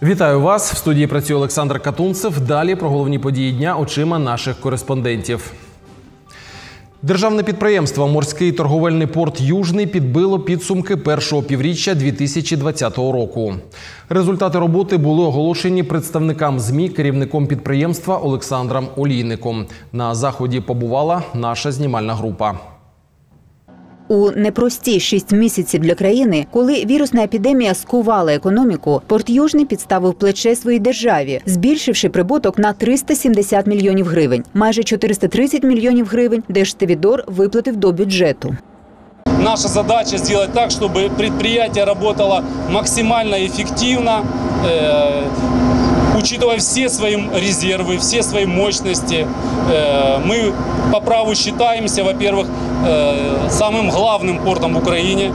Вітаю вас! В студії працює Олександр Катунцев. Далі про головні події дня очима наших кореспондентів. Державне підприємство «Морський торговельний порт Южний» підбило підсумки першого півріччя 2020 року. Результати роботи були оголошені представникам ЗМІ керівником підприємства Олександром Олійником. На заході побувала наша знімальна група. У непрості 6 місяців для країни, коли вірусна епідемія скувала економіку, порт Южний підставив плече своїй державі, збільшивши прибуток на 370 мільйонів гривень. Майже 430 мільйонів гривень Держстевідор виплатив до бюджету. Наша задача сделать так, чтобы предприятие работало максимально эффективно, учитывая все свои резервы, все свои мощности. Мы по праву считаемся, во-первых, самым главным портом в Украине,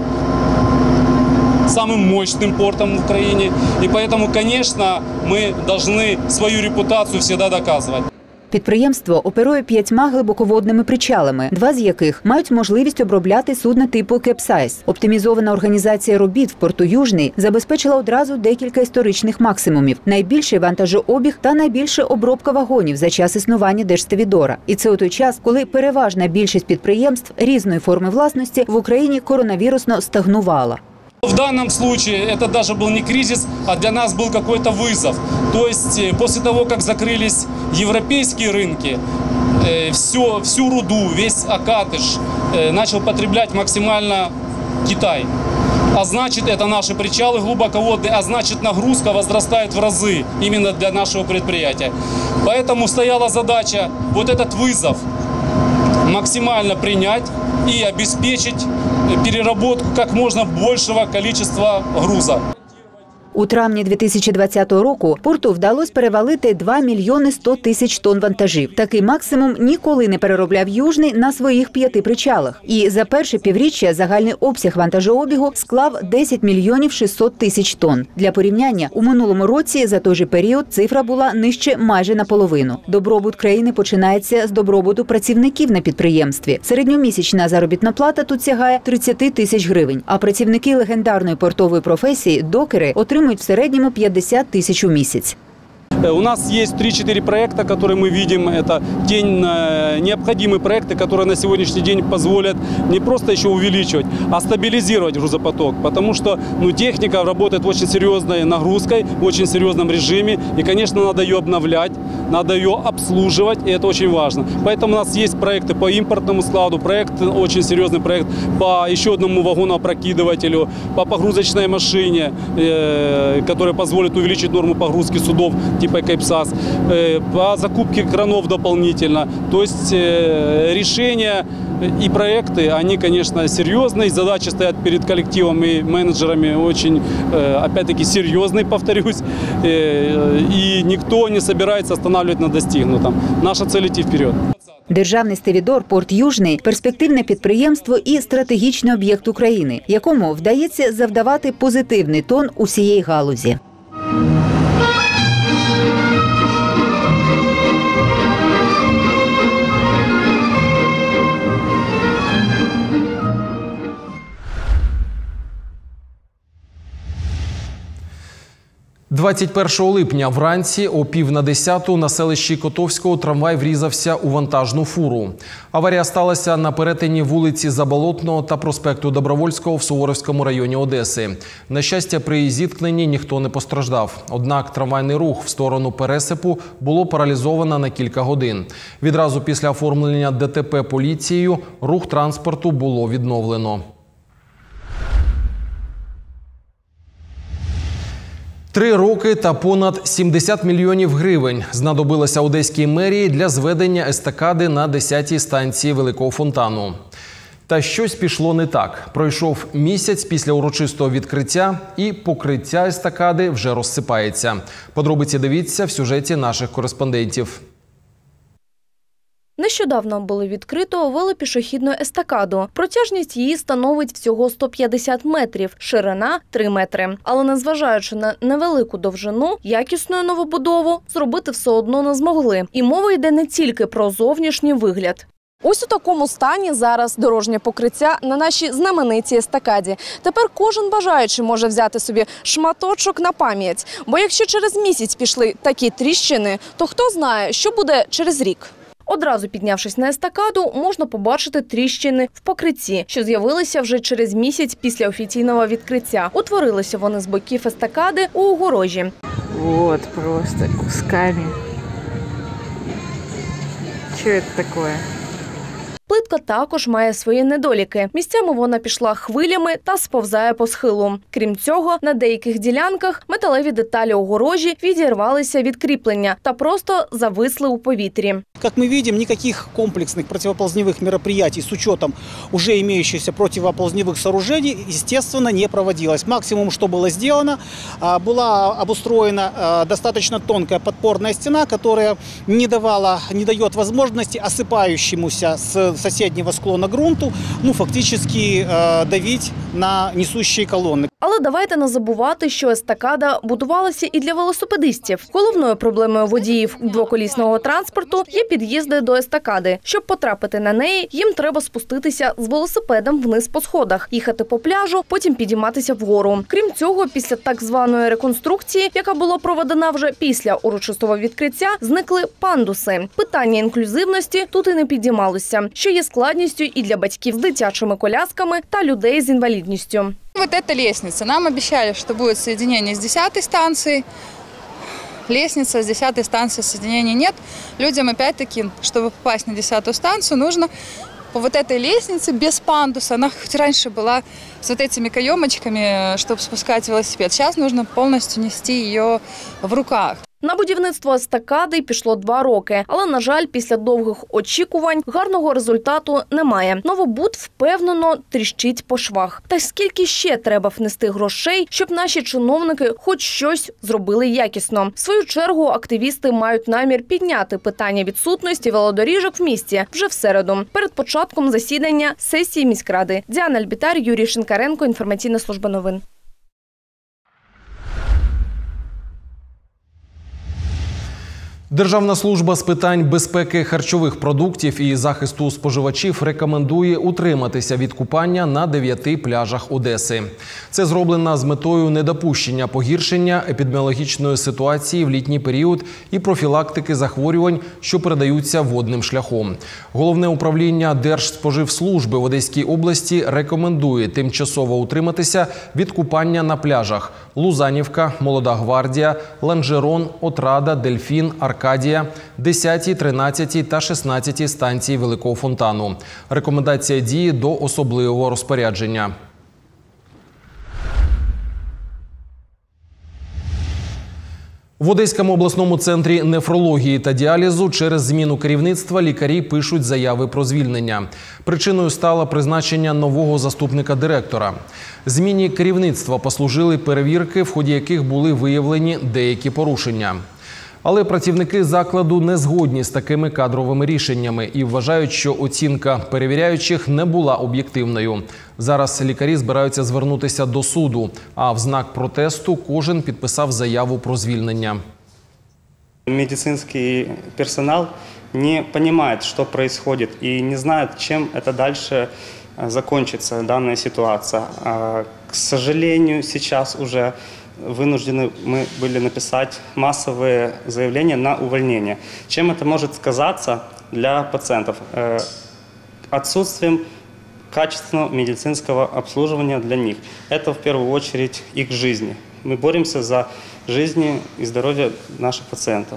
самым мощным портом в Украине. И поэтому, конечно, мы должны свою репутацию всегда доказывать. Підприємство оперує 5 глибоководними причалами, 2 з яких мають можливість обробляти судна типу «Кепсайз». Оптимізована організація робіт в порту Южний забезпечила одразу декілька історичних максимумів – найбільший вантажообіг та найбільша обробка вагонів за час існування Держстевідора. І це у той час, коли переважна більшість підприємств різної форми власності в Україні коронавірусно стагнувала. В данном случае это даже был не кризис, а для нас был какой-то вызов. То есть после того, как закрылись европейские рынки, всю руду, весь Акатыш начал потреблять максимально Китай. А значит, это наши причалы глубоководные, а значит, нагрузка возрастает в разы именно для нашего предприятия. Поэтому стояла задача вот этот вызов максимально принять и обеспечить переработку как можно большего количества груза. У травні 2020 року порту вдалося перевалити 2 мільйони 100 тисяч тонн вантажів. Такий максимум ніколи не переробляв Южний на своїх 5 причалах. І за перше півріччя загальний обсяг вантажообігу склав 10 мільйонів 600 тисяч тонн. Для порівняння, у минулому році за той же період цифра була нижче майже наполовину. Добробут країни починається з добробуту працівників на підприємстві. Середньомісячна заробітна плата тут сягає 30 тисяч гривень, а працівники легендарної портової професії – докери отримують в середньому 50 тисяч у місяць. У нас есть 3-4 проекта, которые мы видим. Это те необходимые проекты, которые на сегодняшний день позволят не просто еще увеличивать, а стабилизировать грузопоток. Потому что техника работает в очень серьезной нагрузкой, в очень серьезном режиме. И, конечно, надо ее обновлять, надо ее обслуживать, и это очень важно. Поэтому у нас есть проекты по импортному складу, очень серьезный проект по еще одному вагоноопрокидывателю, по погрузочной машине, которая позволит увеличить норму погрузки судов типа «Кепсайз», по закупке кранов дополнительно. То есть решения и проекты, они, конечно, серьезные. Задачи стоят перед коллективом и менеджерами очень, опять-таки, серьезные, повторюсь. И никто не собирается останавливать на достигнутом. Наша цель – идти вперед. Державний Стевідор порт Южний – перспективне підприємство і стратегічний об'єкт України, якому вдається завдавати позитивний тон усієї галузі. – 21 липня вранці о 9:50 на селищі Котовського трамвай врізався у вантажну фуру. Аварія сталася на перетині вулиці Заболотного та проспекту Добровольського в Суворовському районі Одеси. На щастя, при зіткненні ніхто не постраждав. Однак трамвайний рух в сторону пересипу було паралізовано на кілька годин. Відразу після оформлення ДТП поліцією рух транспорту було відновлено. 3 роки та понад 70 мільйонів гривень знадобилося Одеській мерії для зведення естакади на 10-й станції Великого Фонтану. Та щось пішло не так. Пройшов місяць після урочистого відкриття і покриття естакади вже розсипається. Подробиці дивіться в сюжеті наших кореспондентів. Нещодавно було відкрито велопішохідну естакаду. Протяжність її становить всього 150 метрів, ширина – 3 метри. Але незважаючи на невелику довжину, якісну новобудову зробити все одно не змогли. І мова йде не тільки про зовнішній вигляд. Ось у такому стані зараз дорожнє покриття на нашій знаменитій естакаді. Тепер кожен бажаючий може взяти собі шматочок на пам'ять. Бо якщо через місяць пішли такі тріщини, то хто знає, що буде через рік. Одразу піднявшись на естакаду, можна побачити тріщини в покритті, що з'явилися вже через місяць після офіційного відкриття. Утворилися вони з боків естакади у огорожі. Вот просто кусками. Что это такое? Плитка також має свої недоліки. Місцями вона пішла хвилями та сповзає по схилу. Крім цього, на деяких ділянках металеві деталі огорожі відірвалися від кріплення та просто зависли у повітрі. Как мы видим, никаких комплексных противоползневых мероприятий с учетом уже имеющихся противоползневых сооружений, естественно, не проводилось. Максимум, что было сделано, была обустроена достаточно тонкая подпорная стена, которая не дает возможности осыпающемуся с соседнего склона грунту, фактически давить на несущие колонны. Але давайте не забувати, що естакада будувалася і для велосипедистів. Головною проблемою водіїв двоколісного транспорту є під'їзди до естакади. Щоб потрапити на неї, їм треба спуститися з велосипедом вниз по сходах, їхати по пляжу, потім підійматися вгору. Крім цього, після так званої реконструкції, яка була проведена вже після урочистого відкриття, зникли пандуси. Питання інклюзивності тут і не підіймалося, що є складністю і для батьків з дитячими колясками та людей з інвалідністю. Вот эта лестница. Нам обещали, что будет соединение с 10-й станцией. Лестница с 10-й станцией соединения нет. Людям, опять-таки, чтобы попасть на 10-ю станцию, нужно по вот этой лестнице без пандуса. Она хоть раньше была с вот этими каемочками, чтобы спускать велосипед. Сейчас нужно полностью нести ее в руках. На будівництво естакади пішло 2 роки, але, на жаль, після довгих очікувань гарного результату немає. Новобуд впевнено тріщить по швах. Та скільки ще треба внести грошей, щоб наші чиновники хоч щось зробили якісно? В свою чергу активісти мають намір підняти питання відсутності велодоріжок в місті вже в середу, перед початком засідання сесії міськради. Діана Альбітар, Юрій Шинкаренко, Інформаційна служба новин. Державна служба з питань безпеки харчових продуктів і захисту споживачів рекомендує утриматися від купання на 9 пляжах Одеси. Це зроблено з метою недопущення погіршення епідеміологічної ситуації в літній період і профілактики захворювань, що передаються водним шляхом. Головне управління Держспоживслужби в Одеській області рекомендує тимчасово утриматися від купання на пляжах Лузанівка, Молода Гвардія, Ланжерон, Отрада, Дельфін, Аркадія, 10, 13 та 16 станції Великого фонтану. Рекомендація діє до особливого розпорядження. В Одеському обласному центрі нефрології та діалізу через зміну керівництва лікарі пишуть заяви про звільнення. Причиною стало призначення нового заступника директора. Зміні керівництва послужили перевірки, в ході яких були виявлені деякі порушення. Але працівники закладу не згодні з такими кадровими рішеннями і вважають, що оцінка перевіряючих не була об'єктивною. Зараз лікарі збираються звернутися до суду, а в знак протесту кожен підписав заяву про звільнення. Медицинский персонал не понимает, что происходит, и не знает, чем это дальше закончится, данная ситуация. К сожалению, сейчас уже вынуждены мы были написать массовые заявления на увольнение. Чем это может сказаться для пациентов? Отсутствием качественного медицинского обслуживания для них. Это в первую очередь их жизни. Мы боремся за жизни и здоровье наших пациентов.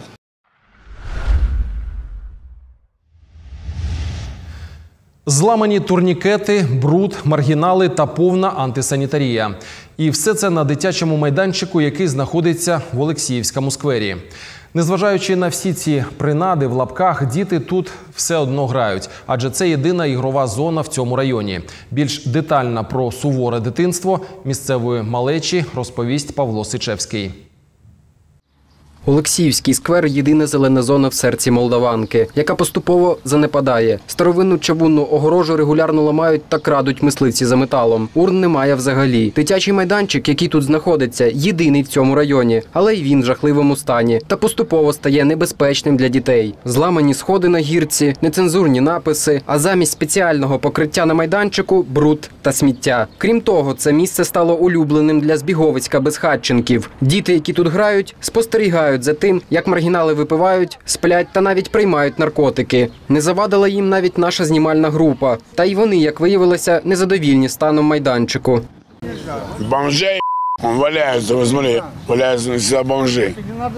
Зламані турнікети, бруд, маргінали та повна антисанітарія. І все це на дитячому майданчику, який знаходиться в Олексіївському сквері. Незважаючи на всі ці принади в лапках, діти тут все одно грають, адже це єдина ігрова зона в цьому районі. Більш детально про суворе дитинство місцевої малечі розповість Павло Сичевський. Олексіївський сквер – єдина зелена зона в серці Молдаванки, яка поступово занепадає. Старовинну чавунну огорожу регулярно ламають та крадуть мисливці за металом. Урн немає взагалі. Дитячий майданчик, який тут знаходиться, єдиний в цьому районі, але й він в жахливому стані та поступово стає небезпечним для дітей. Зламані сходи на гірці, нецензурні написи, а замість спеціального покриття на майданчику – бруд та сміття. Крім того, це місце стало улюбленим для збіговиська безхатченків. Діти, які тут грають, спостерігають за тим, як маргінали випивають, сплять та навіть приймають наркотики. Не завадила їм навіть наша знімальна група. Та й вони, як виявилося, незадовільні станом майданчику. Бомжей, он валяется, вы смотри, валяются всегда бомжи.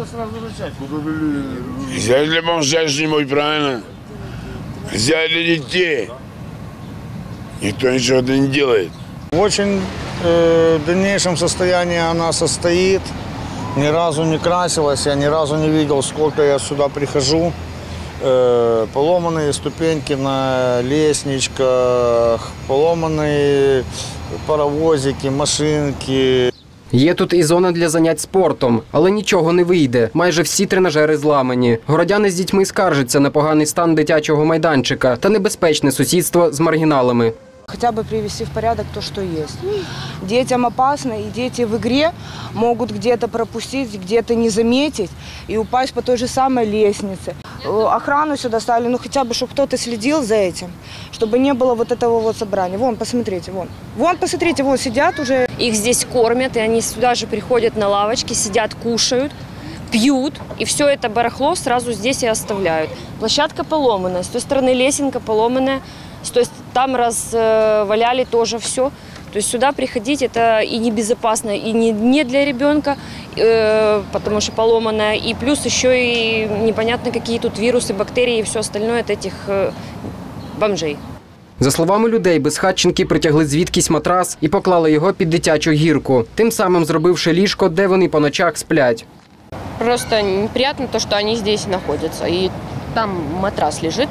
Сделать для бомжей что-нибудь, правильно? Сделать для детей. Никто ничего не делает. В очень дальнейшем состоянии она состоит. Ни разу не красилась, я ни разу не видел, сколько я сюда прихожу. Поломанные ступеньки на лестничках, поломанные паровозики, машинки. Є тут і зона для занять спортом, але нічого не вийде. Майже всі тренажери зламані. Городяни з дітьми скаржаться на поганий стан дитячого майданчика та небезпечне сусідство з маргіналами. Хотя бы привести в порядок то, что есть. Детям опасно, и дети в игре могут где-то пропустить, где-то не заметить и упасть по той же самой лестнице. Охрану сюда ставили, ну хотя бы, чтобы кто-то следил за этим, чтобы не было вот этого вот собрания. Вон, посмотрите, вон. Вон, посмотрите, вон сидят уже. Их здесь кормят, и они сюда же приходят на лавочки, сидят, кушают, пьют, и все это барахло сразу здесь и оставляют. Площадка поломанная, с той стороны лесенка поломанная. То есть там разваляли тоже все. То есть сюда приходить это и небезопасно, и не для ребенка, потому что поломанная, и плюс еще и непонятно какие тут вирусы, бактерии и все остальное от этих бомжей. За словами людей, безхатченки притягли звідкись матрас і поклали його під дитячу гірку, тим самим зробивши ліжко, де вони по ночах сплять. Просто неприятно то, что они здесь находятся, и там матрас лежит.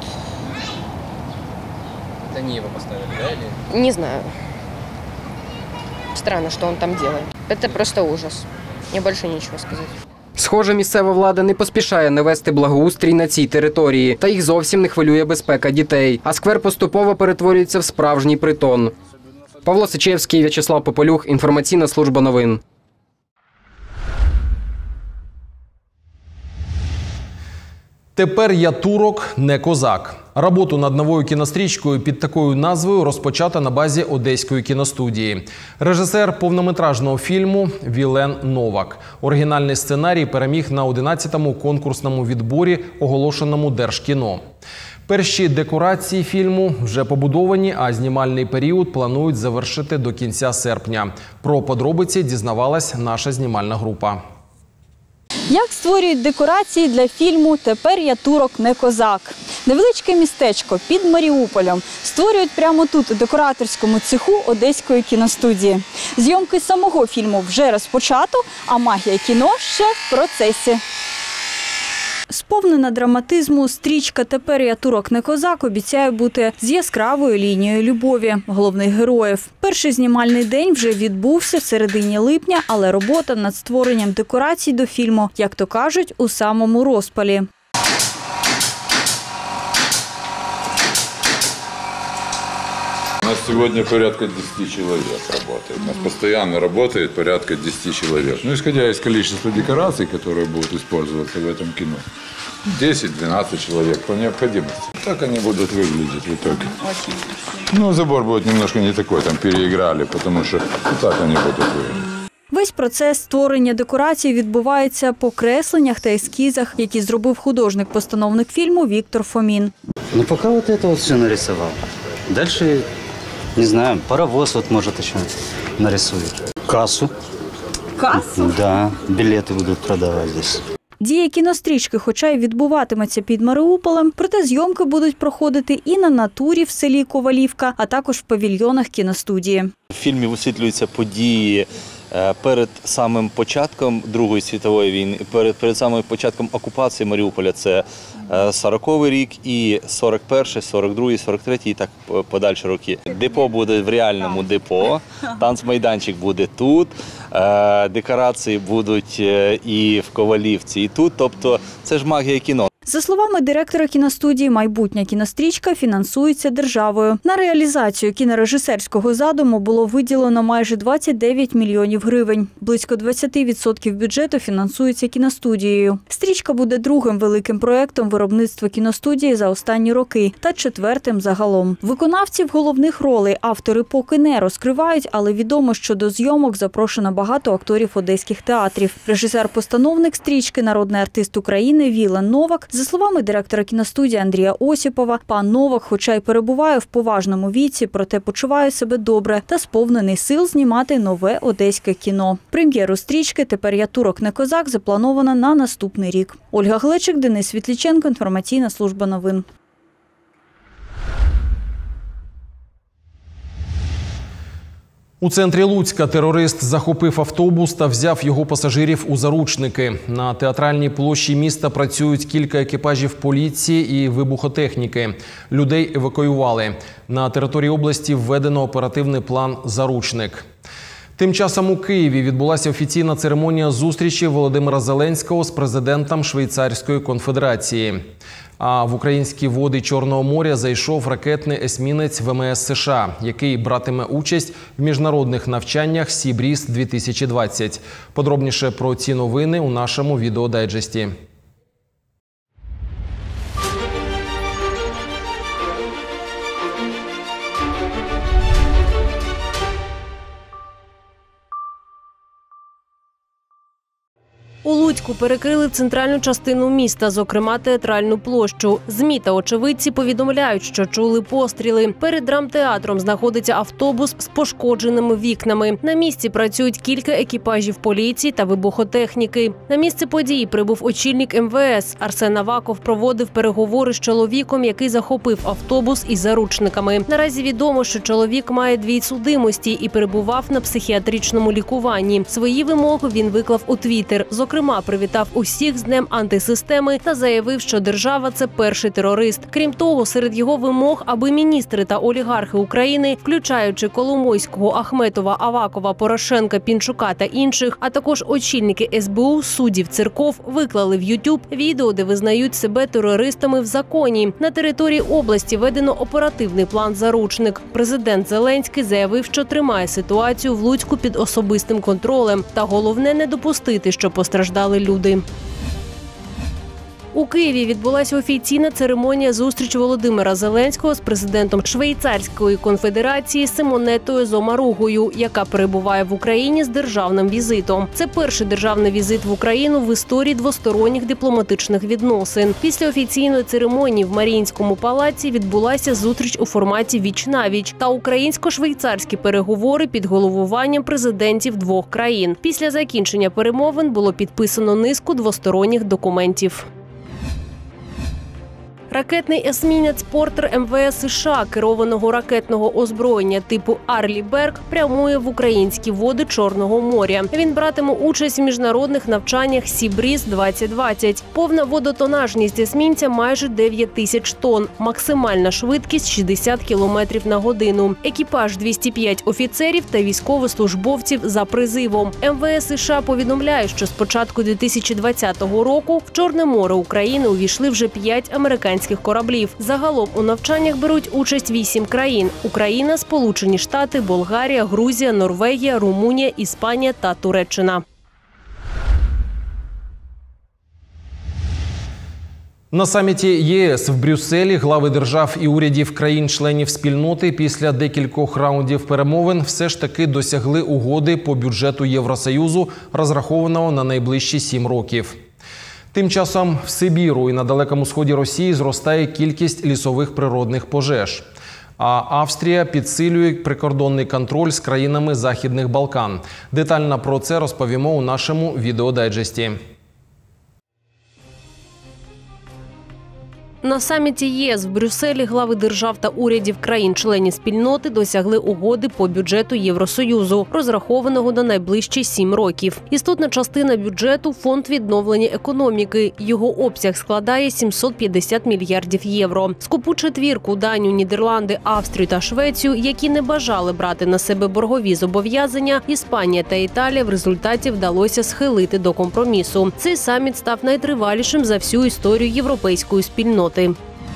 Они его поставили, да? Или? Не знаю. Странно, что он там делает. Это просто ужас. Мне больше нечего сказать. Схоже, місцева влада не поспішає навести благоустрій на цій території, та їх зовсім не хвилює безпека дітей. А сквер поступово перетворюється в справжній притон. Павло Сичевський, В'ячеслав Пополюх, інформаційна служба новин. Тепер я турок, не козак. Роботу над новою кінострічкою під такою назвою розпочата на базі Одеської кіностудії. Режисер повнометражного фільму Вілен Новак. Оригінальний сценарій переміг на 11-му конкурсному відборі, оголошеному Держкіно. Перші декорації фільму вже побудовані, а знімальний період планують завершити до кінця серпня. Про подробиці дізнавалась наша знімальна група. Як створюють декорації для фільму «Тепер я турок, не козак». Невеличке містечко під Маріуполем створюють прямо тут, у декораторському цеху Одеської кіностудії. Зйомки самого фільму вже розпочато, а магія кіно ще в процесі. Сповнена драматизму, стрічка «Тепер я турок, не козак» обіцяє бути з яскравою лінією любові головних героїв. Перший знімальний день вже відбувся в середині липня, але робота над створенням декорацій до фільму, як то кажуть, у самому розпалі. У нас сегодня порядка 10 человек работает. У нас постоянно работает порядка 10 человек. Ну, исходя из количества декораций, которые будут использоваться в этом кино, 10-12 человек по необходимости. Так они будут выглядеть в итоге. Ну, забор будет немножко не такой, там переиграли, потому что так они будут выглядеть. Весь процес створення декорацій відбувається по кресленнях та ескізах, які зробив художник-постановник фільму Віктор Фомін. Ну, пока вот это вот все нарисовал. Дальше, не знаю, паровоз вот может еще нарисует. Кассу. Кассу? Да, билеты будут продавать здесь. Дія кінострічки, хоча й відбуватиметься під Маріуполем, проте зйомки будуть проходити і на натурі в селі Ковалівка, а також в павільйонах кіностудії. В фільмі висвітлюються події Перед самим початком Другої світової війни, перед самим початком окупації Маріуполя, це 40-й рік і 41-й, 42-й, 43-й і так подальші роки. Депо буде в реальному депо, танцмайданчик буде тут, декорації будуть і в Ковалівці, і тут, тобто це ж магія кіно. За словами директора кіностудії, майбутня кінострічка фінансується державою. На реалізацію кінорежисерського задуму було виділено майже 29 мільйонів гривень. Близько 20% бюджету фінансується кіностудією. Стрічка буде другим великим проєктом виробництва кіностудії за останні роки та четвертим загалом. Виконавців головних ролей автори поки не розкривають, але відомо, що до зйомок запрошено багато акторів одеських театрів. Режисер-постановник стрічки, народний артист України Вілен Новак. За словами директора кіностудії Андрія Осіпова, пан Новак, хоча й перебуває в поважному віці, проте почуває себе добре та сповнений сил знімати нове одеське кіно. Прем'єру стрічки «Тепер я турок, не козак» запланована на наступний рік. Ольга Глечик, Денис Світліченко, Інформаційна служба новин. У центрі Луцька терорист захопив автобус та взяв його пасажирів у заручники. На Театральній площі міста працюють кілька екіпажів поліції і вибухотехніки. Людей евакуювали. На території області введено оперативний план «Заручник». Тим часом у Києві відбулася офіційна церемонія зустрічі Володимира Зеленського з президентом Швейцарської конфедерації. А в українські води Чорного моря зайшов ракетний есмінець ВМС США, який братиме участь в міжнародних навчаннях «Сібріз-2020». Подробніше про ці новини у нашому відеодайджесті. У Луцьку перекрили центральну частину міста, зокрема Театральну площу. ЗМІ та очевидці повідомляють, що чули постріли. Перед драмтеатром знаходиться автобус з пошкодженими вікнами. На місці працюють кілька екіпажів поліції та вибухотехніки. На місце події прибув очільник МВС. Арсен Аваков проводив переговори з чоловіком, який захопив автобус із заручниками. Наразі відомо, що чоловік має 2 судимості і перебував на психіатричному лікуванні. Свої вимоги він виклав у Твіттер. Зокрема, привітав усіх з Днем антисистеми та заявив, що держава – це перший терорист. Крім того, серед його вимог, аби міністри та олігархи України, включаючи Коломойського, Ахметова, Авакова, Порошенка, Пінчука та інших, а також очільники СБУ, суддів, церков, виклали в YouTube відео, де визнають себе терористами в законі. На території області введено оперативний план «Заручник». Президент Зеленський заявив, що тримає ситуацію в Луцьку під особистим контролем. Та головне – не допустити, що постраждали люди. У Києві відбулася офіційна церемонія зустрічі Володимира Зеленського з президентом Швейцарської конфедерації Симонетою Зомаругою, яка перебуває в Україні з державним візитом. Це перший державний візит в Україну в історії двосторонніх дипломатичних відносин. Після офіційної церемонії в Маріїнському палаці відбулася зустріч у форматі віч-навіч та українсько-швейцарські переговори під головуванням президентів двох країн. Після закінчення перемовин було підписано низку двосторонніх документів. Ракетний есмінець «Портер» МВС США керованого ракетного озброєння типу «Арлі Берг» прямує в українські води Чорного моря. Він братиме участь в міжнародних навчаннях «Сібріз-2020». Повна водотонажність есмінця майже 9 тисяч тонн. Максимальна швидкість – 60 км на годину. Екіпаж – 205 офіцерів та військовослужбовців за призивом. МВС США повідомляє, що з початку 2020 року в Чорне море України увійшли вже 5 американських кораблів. Загалом у навчаннях беруть участь 8 країн – Україна, Сполучені Штати, Болгарія, Грузія, Норвегія, Румунія, Іспанія та Туреччина. На саміті ЄС в Брюсселі глави держав і урядів країн-членів спільноти після декількох раундів перемовин все ж таки досягли угоди по бюджету Євросоюзу, розрахованого на найближчі 7 років. Тим часом в Сибіру і на Далекому Сході Росії зростає кількість лісових природних пожеж. А Австрія підсилює прикордонний контроль з країнами Західних Балкан. Детально про це розповімо у нашому відеодайджесті. На саміті ЄС в Брюсселі глави держав та урядів країн-членів спільноти досягли угоди по бюджету Євросоюзу, розрахованого на найближчі 7 років. Істотна частина бюджету – фонд відновлення економіки. Його обсяг складає 750 мільярдів євро. Скупу четвірку – Данію, Нідерланди, Австрію та Швецію, які не бажали брати на себе боргові зобов'язання, Іспанія та Італія в результаті вдалося схилити до компромісу. Цей саміт став найтривалішим за всю історію європейської спільноти.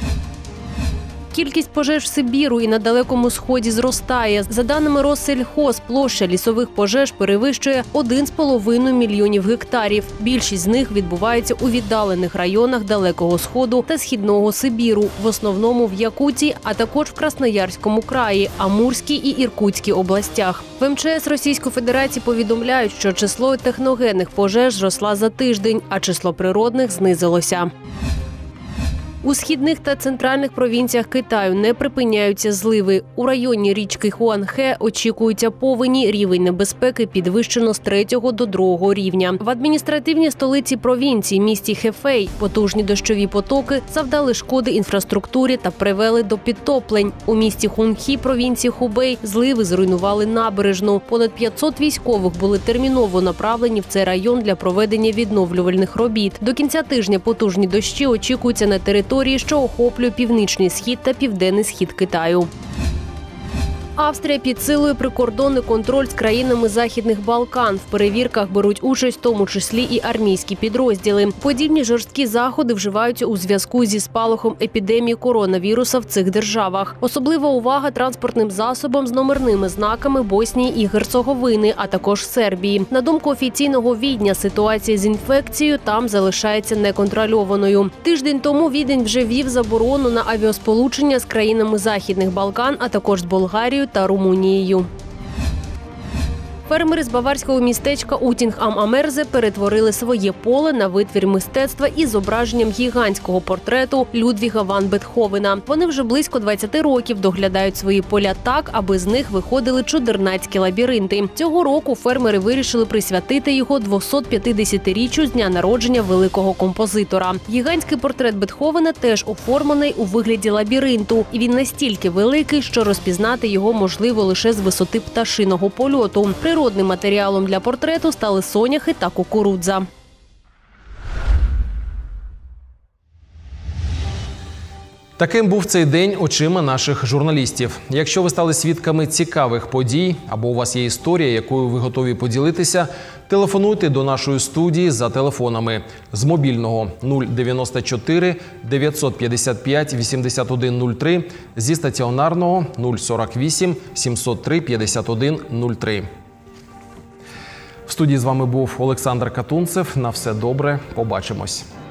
Кількість пожеж в Сибіру і на Далекому Сході зростає. За даними Россельхоз, площа лісових пожеж перевищує 1,5 мільйонів гектарів. Більшість з них відбувається у віддалених районах Далекого Сходу та Східного Сибіру, в основному в Якутії, а також в Красноярському краї, Амурській і Іркутській областях. В МЧС Російської Федерації повідомляють, що число техногенних пожеж зросла за тиждень, а число природних знизилося. У східних та центральних провінціях Китаю не припиняються зливи. У районі річки Хуанхе очікуються повені, рівень небезпеки підвищено з 3 до 2 рівня. В адміністративній столиці провінції, місті Хефей, потужні дощові потоки завдали шкоди інфраструктурі та привели до підтоплень. У місті Хунхі, провінції Хубей, зливи зруйнували набережну. Понад 500 військових були терміново направлені в цей район для проведення відновлювальних робіт. До кінця тижня потужні дощі очікуються на території, що охоплює північний схід та південний схід Китаю. Австрія підсилує прикордонний контроль з країнами Західних Балкан. В перевірках беруть участь в тому числі і армійські підрозділи. Подібні жорсткі заходи вживаються у зв'язку зі спалахом епідемії коронавіруса в цих державах. Особлива увага транспортним засобам з номерними знаками Боснії і Герцеговини, а також Сербії. На думку офіційного Відня, ситуація з інфекцією там залишається неконтрольованою. Тиждень тому Відень вже ввів заборону на авіасполучення з країнами Західних Балкан, а також з Болгарією та Румунією. Фермери з баварського містечка Утінг-ам-Амерзе перетворили своє поле на витвір мистецтва із зображенням гігантського портрету Людвіга ван Бетховена. Вони вже близько 20 років доглядають свої поля так, аби з них виходили чудернацькі лабіринти. Цього року фермери вирішили присвятити його 250-річчю з дня народження великого композитора. Гігантський портрет Бетховена теж оформлений у вигляді лабіринту. І він настільки великий, що розпізнати його можливо лише з висоти пташиного польоту. Природним матеріалом для портрету стали соняхи та кукурудза. Таким був цей день очима наших журналістів. Якщо ви стали свідками цікавих подій або у вас є історія, якою ви готові поділитися, телефонуйте до нашої студії за телефонами з мобільного 094 955 8103, зі стаціонарного 048 703 5103. В студії з вами був Олександр Катунцев. На все добре. Побачимось.